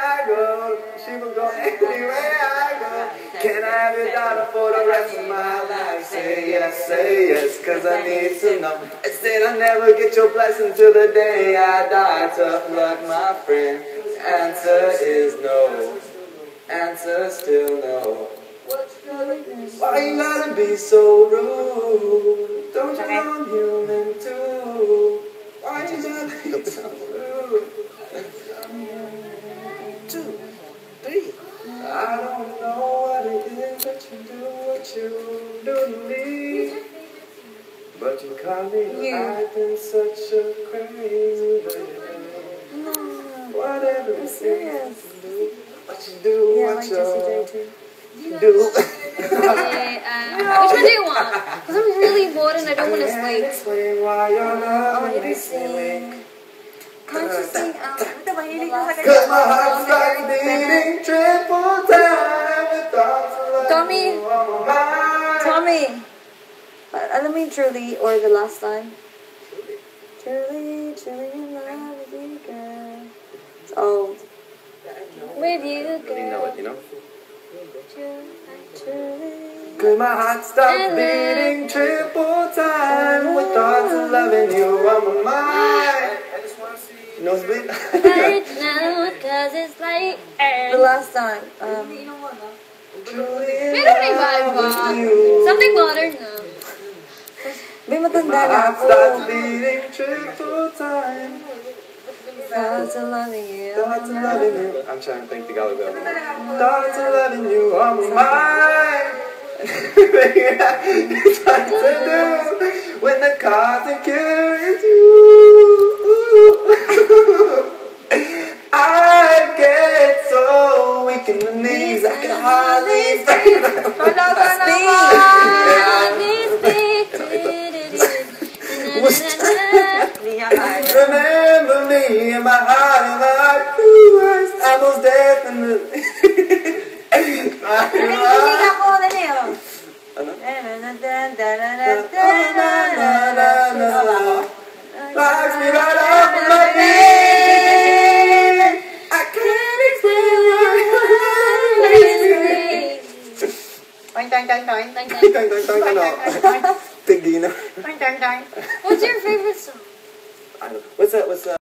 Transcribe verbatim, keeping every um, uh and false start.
I go, she will go anywhere I go. Can I have your daughter for the rest of my life? Say yes, say yes, cause I need to know. I said I'll never get your blessing till the day I die. Tough luck, my friend. Answer is no. Answer still no. Why you gotta be so rude? Don't you know I'm human too? Why you gotta be so rude? Two, three. I don't know what it is, but you do what you do to me. But you call me acting such a crazy baby. Whatever it is, what you do, yeah, what I like you Jessie J too. do. Okay, um, which one do you want? Because I'm really bored and I don't want to sleep. Explain why you're Oh, not I can makes me sing. weak. Can't you sing? Um, the mahilig ka sa Cause my heart kanya. starts beating triple time with thoughts of Tommy. you on my mind. Tommy! Uh, alam mo yung Truly or The Last Time? Truly, truly in love with you, girl. It's old. With you, I didn't know girl. it, you know? Truly, truly. Cause my heart starts beating triple time with thoughts of loving you on my mind. You know it's Right now, cause it's like The Last Time. Um, meron may vibe ba? Something modern na. May matanda My na heart ako. starts beating triple time. Thoughts of loving you. Thoughts of loving you. I'm trying to think Tagalog. Thoughts of loving you on my mind. It's hard to do when the car carries you. I get so weak in the knees, I can hardly speak. Remember me in my heart and my heart. I most definitely. Nakikinig ako, dali oh. Ano? Da-da-da-da-da-da-da-da. Locks me right off of my feet. I can't explain why. Toing, toing, toing, toing. Tang, tang, tang, tang, no. Tigina. What's your favorite song? I don't know. What's that? What's that?